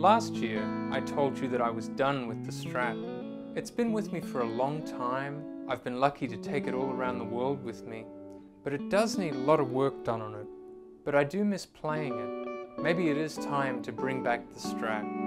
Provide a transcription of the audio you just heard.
Last year, I told you that I was done with the Strat. It's been with me for a long time. I've been lucky to take it all around the world with me. But it does need a lot of work done on it. But I do miss playing it. Maybe it is time to bring back the Strat.